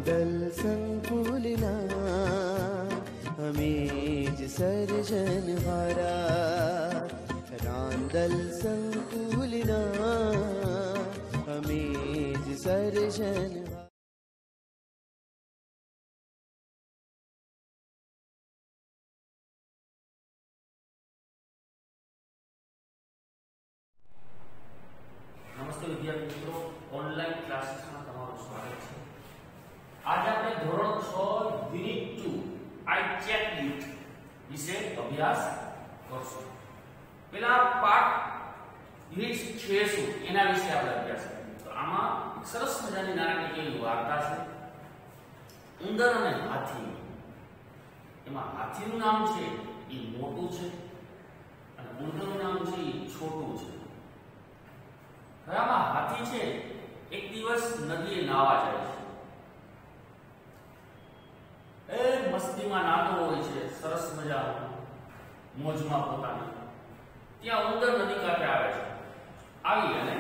રાંદલ સંકુલના અમે જ સર્જનહારા, રાંદલ સંકુલના અમે જ સર્જનહારા. નમસ્તે વિદ્યાર્થી મિત્રો, ઓનલાઈન ક્લાસીસમાં તમારું સ્વાગત છે. આજે આપણે ધોરણ 6 યુનિટ 2 આઈ ચેક ઇટ વિશે અભ્યાસ કરશું. પેલા પાઠ યુનિટ 6 શું એના વિશે આપણે અભ્યાસ કરીશું. તો આમાં એક સરસ મજાની નાનકડી એવી વાર્તા છે, ઉંદર અને હાથી. એમાં હાથીનું નામ છે એ મોટું છે અને ઉંદરનું નામ છે એ છોટું છે. આમાં હાથી છે એક દિવસ નદીએ નાવા જાય છે. એ મસ્તીમાં નાતો હોય છે, સરસ મજાનો મોજમાં પોતાની. ત્યાં ઉંદર નદી કાંઠે આવે છે. આવી અને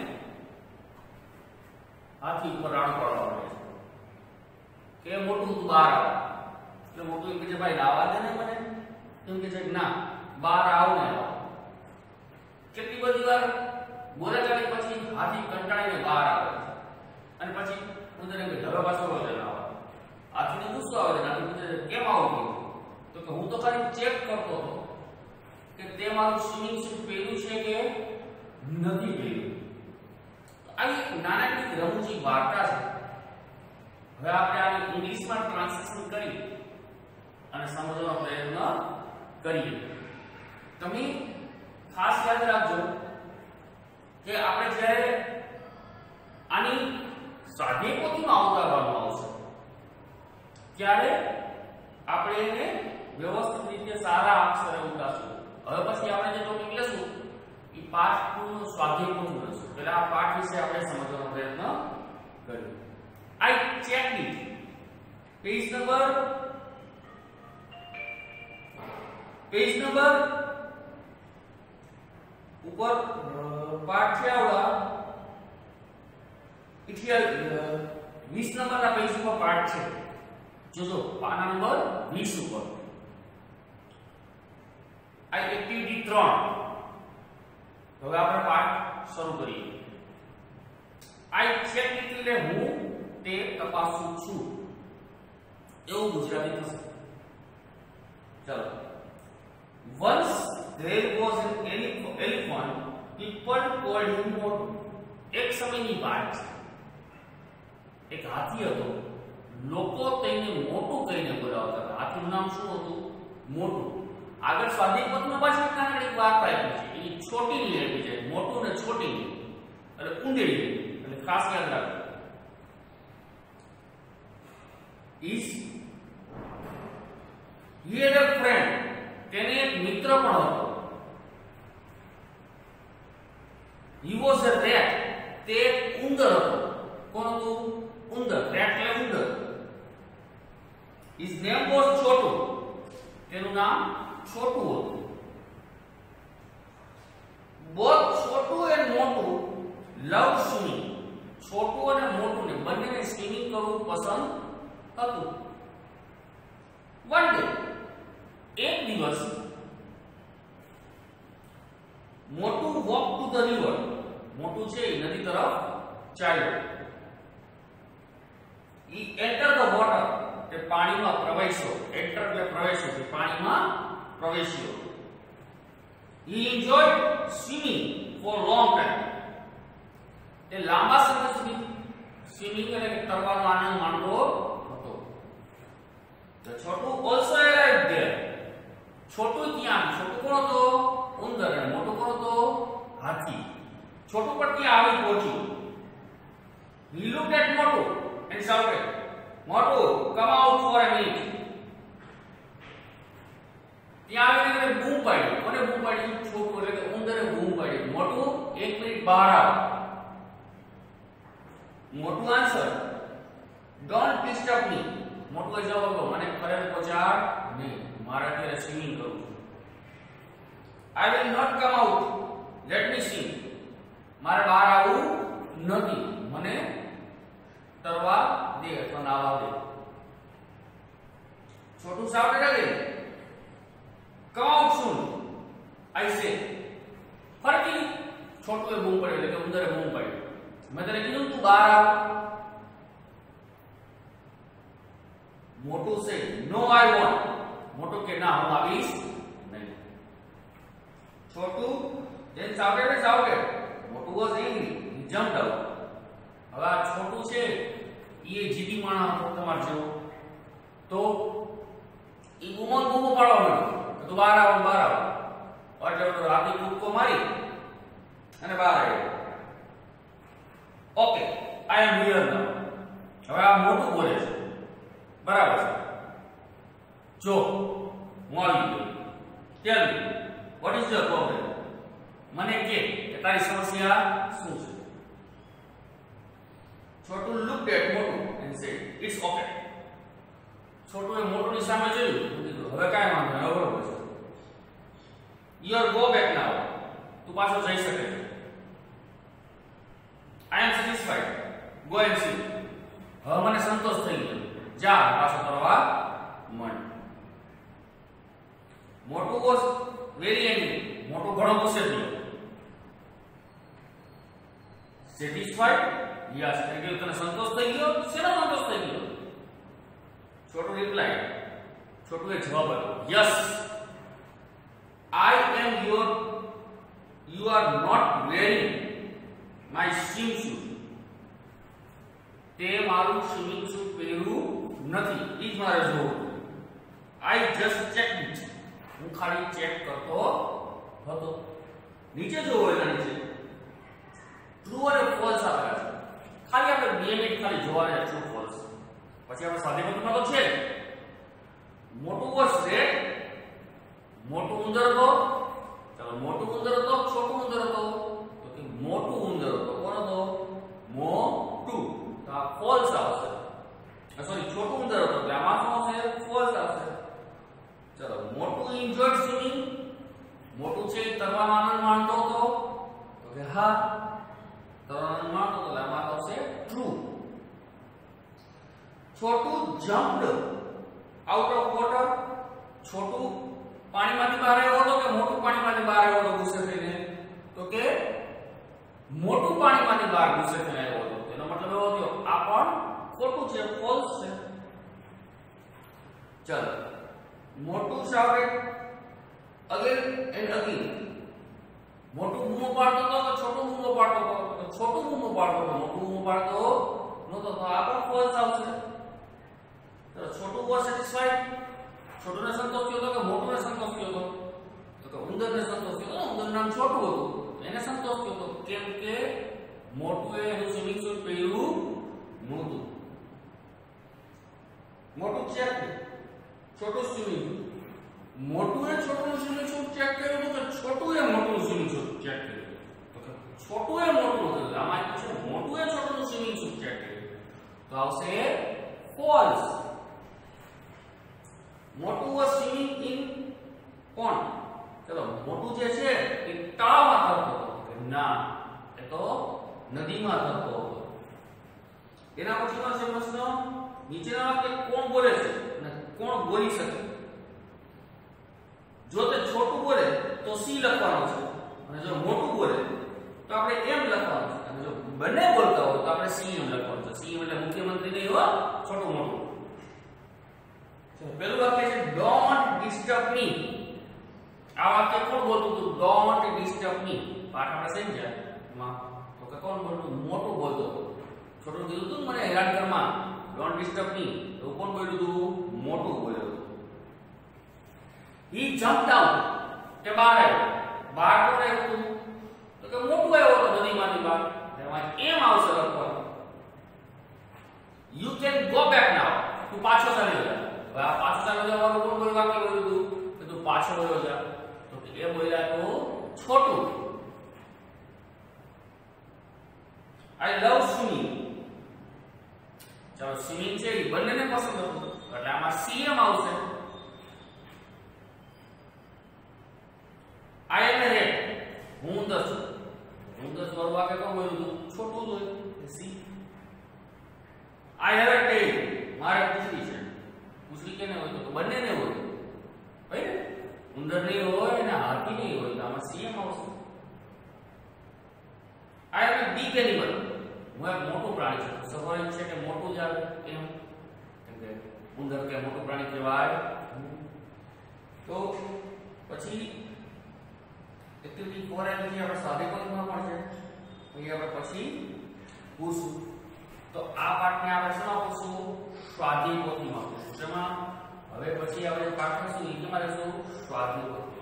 હાથી ઉપર રાડ પાડવા માંડે છે કે મોટું તું બહાર આવ. એટલે મોટું એમ કે છે ભાઈ નાવા દે ને મને. એમ કે છે ના, બહાર આવ ને આવ. કેટલી બધી વાર બોલાચાલી પછી હાથી કંટાળીને બહાર આવે અને પછી ઉંદર એમ કે હવે પાછો રોજ આવે. હાથીને ગુસ્સો આવે છે. હાથી પૂછે કેમ આવું થયું? તો કે હું તો ખાલી ચેક કરતો હતો કે તે મારું સ્વિમિંગ સૂટ પહેર્યું છે કે નથી પહેર્યું. આવી એક નાનકડી રમૂજી વાર્તા છે. હવે આપણે આને ઇંગ્લિશમાં ટ્રાન્સલેશન કરી અને સમજવાનો પ્રયત્ન કરીએ. તમે ખાસ યાદ રાખજો કે આપણે જ્યારે આની સ્વાધ્યાય પોથીમાં ઉતારવામાં આવશે ત્યારે આપણે એને વ્યવસ્થિત રીતે સારા અક્ષરે ઉતારશું. હવે પછી આપણે જે ટોપિક લેશું એ પાઠ 2 નું સ્વાધ્યાય પોથું લેશું. પહેલા આ પાઠ વિશે આપણે સમજવાનો પ્રયત્ન કરીએ. I check it page number ઉપર પાઠ છે આવડા 20 નંબરના પેજ ઉપર પાઠ છે. જોજો પાના નંબર 20 ઉપર આ એક્ટિવિટી 3. હવે આપણે પાઠ શરૂ કરીએ. આઈ ચેક ઇટ એટલે હું તે તપાસું છું એવું ગુજરાતી થશે. ચાલો. Once there was an elephant. People called him મોટું. એક સમયની વાત છે. એક હાથી હતો. લોકો તેને મોટું કહીને બોલાવતા હતા. હાથીનું નામ શું હતું? મોટું. આગળ સ્વાધ્યાય પોથીમાં પાછી એક નાનકડી વાર્તા આપી છે. એની છોટીની આપી છે. મોટું ને છોટીની એટલે ઊંધેડી. એટલે ખાસ યાદ રાખજો. He had a friend. તેને એક મિત્ર પણ હતો. He was a rat. તે ઉંદર હતો. કોણ હતું? ઉંદર. rat એટલે ઉંદર. His name was Chhotu. તેનું નામ છોટુ હતું. Both છોટુ and મોટુ love swimming. છોટુ અને મોટુને બંનેને સ્વિમિંગ કરવું પસંદ હતું. One day એક દિવસ મોટું વોક ટુ ધ રિવર. મોટું છે નદી તરફ ચાલ્યો. He entered the water. તે પાણીમાં પ્રવેશ્યો. એન્ટર એટલે પ્રવેશ્યો. તે પાણીમાં પ્રવેશ્યો. He enjoyed swimming for long time. તે લાંબા સમય સુધી સ્વિમિંગ એટલે તરવાનો આનંદ માણતો હતો. The Chhotu also arrived there. છોટું ત્યાં. છોટું કોણ હતો? ઉંદર. અને મોટું કોણ હતો? હાથી. છોટું પણ ત્યાં આવી પહોંચ્યું. He looked at મોટું and shouted, મોટું, come out for a minute. ત્યાં આવીને બૂમ પાડી. કોને બૂમ પાડી? છોટું એટલે કે ઉંદરે બૂમ પાડી. મોટું, એક મિનિટ બહાર આવ. મોટું આન્સર, ડોન્ટ ડિસ્ટર્બ મી. મોટું જવાબ આપ્યો, મને ખરેખર પહોંચાડ નહીં. મારે અત્યારે સ્વિમિંગ કરવું છે. I will not come out. Let me swim. મારે બહાર આવવું નથી. મને તરવા દે અથવા નાવા દે. छोटू shouted again, come out soon, I say. ફરીથી છોટુએ બૂમ પાડી એટલે કે ઉંદરે બૂમ પાડી. મેં તને કીધું તું બહાર આવ. મોટું સે નો આઈ વોન્ટ. મોટું કે ના હું આવીશ નહીં. Chhotu then shouted and shouted. મોટું was angry. He jumped out. હવે આ છોટું છે એ જીદી માણસ હતો તમાર જેવો. તો એ બૂમો પાડવા માંડ્યો તું બહાર આવ. એટલે રાતી કૂદકો મારી અને બહાર આવ્યો. Okay I am here now. હવે આ મોટું બોલે છે બરાબર છે. જો હું આવી ગયો. Tell me what is your problem. મને કે તારી સમસ્યા શું છે. Chhotu looked at Motu and said it's okay. છોટુએ મોટુની સામે જોયું. હવે કાંઈ વાંધો નહીં, બરોબર છે. You go back now. તું પાછો જઈ શકે છે. I am satisfied. Go and see. હવે મને સંતોષ થઈ ગયો. જા પાછો કરવા માંડ. મોટુ વોઝ વેરી એંગ્રી. મોટુ ઘણો ગુસ્સે થયો. સેટિસ્ફાઈડ? યસ. એટલે તને સંતોષ થઈ ગયો? શેનો સંતોષ થઈ ગયો? છોટુ રિપ્લાય. છોટુએ જવાબ આપ્યો. Yes. I am you are not wearing my swimsuit. તે મારું સ્વિમિંગ સૂટ પહેર્યું નથી. ઈ જ મારે જોવું. I just checked it. હું ખાલી ચેક કરતો હતો. નીચે જોવો એના નીચે ટ્રુ અને ફોલ્સ આપેલા છે. ખાલી આપણે 2 મિનિટ ખાલી જોવાના ટ્રુ ફોલ્સ. પછી આપણે સાદી પદ્ધતિમાં તો છે. મોટું વોઝ રેડ. મોટું ઉંદર હતો. ચાલો મોટું ઉંદર હતો, છોટું ઉંદર હતો. તો કે મોટું ઉંદર હતો. કોણ હતો? મોટું. તો આ ફોલ્સ આવશે. સોરી છોટું ઉંદર હતો એટલે આમાં શું આવશે? ફોલ્સ આવશે. ચાલો મોટું એન્જોયડ સ્વિમિંગ. મોટું છે તરવામાં આનંદ માણતો હતો. તો કે હા તરવામાં આનંદ માણતો હતો એટલે આમાં આવશે true. Chhotu jumped out of water. Chhotu પાણીમાંથી બહાર આવ્યો હતો કે મોટું પાણીમાંથી બહાર આવ્યો હતો ગુસ્સે થઈને? તો કે મોટું પાણીમાંથી બહાર ગુસ્સે થઈને આવ્યો હતો. એનો મતલબ એવો થયો આ પણ ખોટું છે, ફોલ્સ છે. ચાલો મોટું shouted again and again. મોટું બૂમો પાડતો હતો કે છોટું બૂમો પાડતો હતો? છોટું બૂમો પાડતો હતો. મોટું બૂમો પાડતો નહોતો. તો આ પણ ફોલ્સ આવશે. ચાલો છોટું was satisfied. છોટુને સંતોષ થયો હતો કે મોટુને સંતોષ થયો હતો? તો કે ઉંદરને સંતોષ થયો હતો. ઉંદર નામ છોટું હતું એને સંતોષ થયો હતો. કેમ કે મોટુએ એનું સ્વિમિંગ સૂટ પહેર્યું નહોતું. મોટું ચેક. છોટું સ્વિમિંગ. મોટુએ છોટુનું સ્વિમિંગ સૂટ ચેક કર્યું હતું કે છોટુએ મોટુનું સ્વિમિંગ સૂટ ચેક કર્યું? તો કે છોટુએ મોટું હતું. આમાં છે મોટુએ છોટુનું સ્વિમિંગ સૂટ ચેક કર્યું. તો આવશે ફોલ્સ. મોટું was swimming in pond. ચલો મોટું જે છે એ તળાવમાં તરતો હતો. ના એ તો નદીમાં તરતો હતો. એના પછીનો છે પ્રશ્ન નીચેના વાક્ય કોણ બોલે છે અને કોણ બોલી શકે? જો તે છોટું બોલે તો સી લખવાનું છે અને જો મોટું બોલે તો આપણે એમ લખવાનું છે. અને જો બંને બોલતા હોય તો આપણે સી એમ લખવાનું છે. સી એટલે મુખ્યમંત્રી નહીં હો, છોટું મોટું. પહેલું વાક્ય છે ડોન્ટ ડિસ્ટર્બ મી. આ વાક્ય કોણ બોલતું હતું? Don't disturb me. પાઠ આપણે સમજ્યા એમાં તો કે કોણ બોલતું? મોટું બોલતો હતો. છોટું કીધું હતું મને હેરાન કરમાં ડોન્ટ ડિસ્ટર્બ મી. તો કોણ બોલ્યું હતું? મોટું બોલ્યું હતું. He jump down. કે બહાર આવ્યો. બહાર કોણ આવ્યું હતું? તો કે મોટું આવ્યો હતો નદીમાંથી બહાર. એમાં એમ આવશે લખવાનું. You can go back now. તું પાછો ચાલી જા. આ પાછો ચાલી જવાનું કોણ બોલ્યું? વાક્ય બોલ્યું હતું કે તું પાછો વળ્યો જા. તો કે એ બોલ્યા તો છોટું. આઈ લવ સ્વિમિંગ. ચાલો સ્વિમિંગ છે એ બંનેને પસંદ હતું એટલે આમાં સીએમ આવશે. I am red. હું ઉંદર છું. ઉંદર સ્વર વાક્ય કોણ બોલ્યું હતું? છોટું જ હોય સી. આઈ હેવ અ ટેલ. મારે પૂછડી છે. પૂછડી સી કેને હોય તો બંનેને હોય ભાઈ ને ઉંદર નહીં હોય અને હાથી નહીં હોય તો આમાં સી એમ આવશે આ એટલે બિગ એનિમલ હું એક મોટું પ્રાણી છું સ્વાભાવિક છે કે મોટું જ આવે કેમ કે ઉંદર કે મોટું પ્રાણી કહેવાય તો પછી એક્ટિવિટી 4 એટલે આપણે સ્વાધ્યાય પણ છે પછી આપણે પછી પૂછું તો આ પાઠને આપણે શેમાં પૂછું સ્વાધ્યાય પોથીમાં પૂછું જેમાં હવે પછી આપણે પાઠ કરશું એ કેમાં રહેશું સ્વાધ્યાય પોથી